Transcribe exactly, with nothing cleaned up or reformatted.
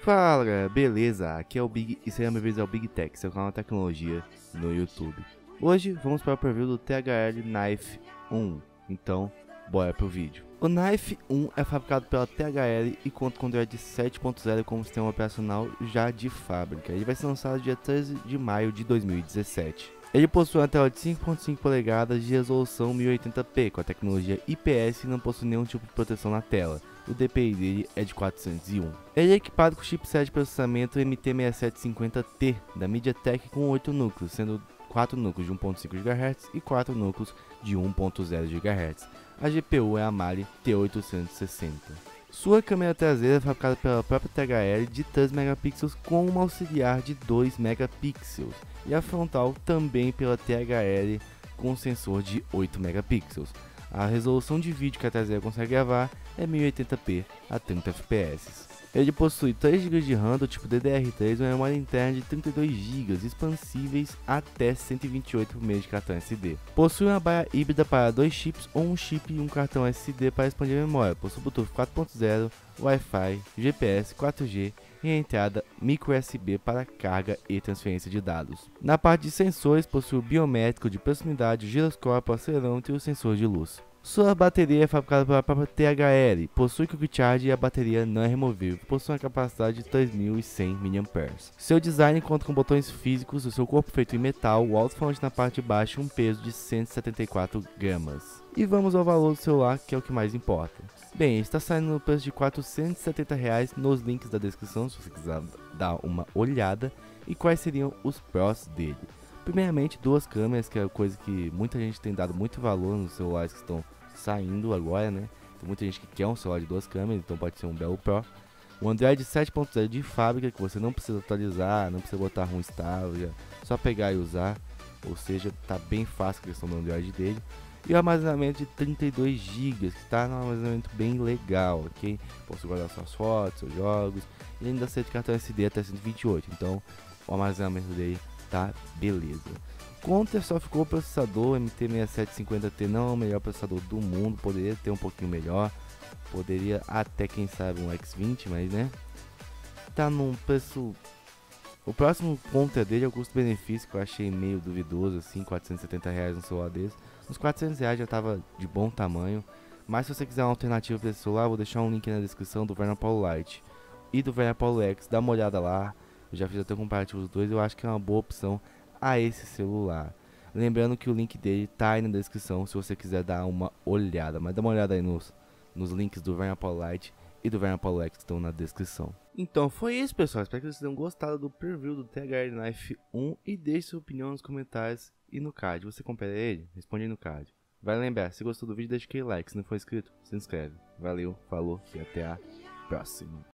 Fala galera, beleza? Aqui é o Big e seja bem-vindos ao Big Tech, seu canal de tecnologia no YouTube. Hoje vamos para o preview do T H L Knife um, então bora pro vídeo. O Knife um é fabricado pela T H L e conta com o Android sete ponto zero como sistema operacional já de fábrica. Ele vai ser lançado dia treze de maio de dois mil e dezessete. Ele possui uma tela de cinco ponto cinco polegadas de resolução mil e oitenta p com a tecnologia I P S e não possui nenhum tipo de proteção na tela. O D P I dele é de quatrocentos e um. Ele é equipado com chipset de processamento M T sessenta e sete cinquenta T da MediaTek com oito núcleos, sendo quatro núcleos de um ponto cinco gigahertz e quatro núcleos de um ponto zero gigahertz. A G P U é a Mali T oitocentos e sessenta. Sua câmera traseira é fabricada pela própria T H L de três megapixels com uma auxiliar de dois megapixels. E a frontal também pela T H L com sensor de oito megapixels. A resolução de vídeo que a traseira consegue gravar é mil e oitenta p a trinta F P S. Ele possui três gigas de RAM do tipo D D R três e uma memória interna de trinta e dois gigas, expansíveis até cento e vinte e oito por meio de cartão S D. Possui uma baia híbrida para dois chips ou um chip e um cartão S D para expandir a memória. Possui Bluetooth quatro ponto zero, Wi-Fi, G P S, quatro G e a entrada micro U S B para carga e transferência de dados. Na parte de sensores, possui o biométrico de proximidade, o giroscópio, o acelerômetro e o sensor de luz. Sua bateria é fabricada pela própria T H L, possui Quick Charge e a bateria não é removível, possui uma capacidade de três mil e cem miliampères-hora. Seu design conta com botões físicos, o seu corpo feito em metal, o alto-falante na parte de baixo e um peso de cento e setenta e quatro gramas. E vamos ao valor do celular, que é o que mais importa. Bem, ele está saindo no preço de quatrocentos e setenta reais nos links da descrição, se você quiser dar uma olhada, e quais seriam os prós dele. Primeiramente, duas câmeras, que é coisa que muita gente tem dado muito valor nos celulares que estão saindo agora, né? Tem muita gente que quer um celular de duas câmeras, então pode ser um belo Pro. O Android sete ponto zero de fábrica, que você não precisa atualizar, não precisa botar ROM estável, só pegar e usar. Ou seja, tá bem fácil a questão do Android dele. E o armazenamento de trinta e dois gigas, que está num armazenamento bem legal, ok? Posso guardar suas fotos, seus jogos, e ainda aceita cartão S D até cento e vinte e oito, então o armazenamento dele tá beleza. Contra só ficou o processador M T sessenta e sete cinquenta T, não é o melhor processador do mundo, poderia ter um pouquinho melhor, poderia até quem sabe um X vinte, mas né, tá num preço. O próximo contra dele é o custo-benefício, que eu achei meio duvidoso, assim, quatrocentos e setenta reais no celular desse. Uns quatrocentos reais já tava de bom tamanho, mas se você quiser uma alternativa para esse celular, vou deixar um link na descrição do Vernapolo Lite e do Vernapolo X, dá uma olhada lá, eu já fiz até o comparativo dos dois, eu acho que é uma boa opção a esse celular. Lembrando que o link dele tá aí na descrição se você quiser dar uma olhada, mas dá uma olhada aí nos, nos links do Vernapolo Lite e do Vernapolo X que estão na descrição. Então foi isso, pessoal, espero que vocês tenham gostado do preview do T H L Knife um e deixe sua opinião nos comentários e no card. Você compra ele? Responde aí no card. Vai lembrar, se gostou do vídeo deixa aquele like, se não for inscrito, se inscreve. Valeu, falou e até a próxima.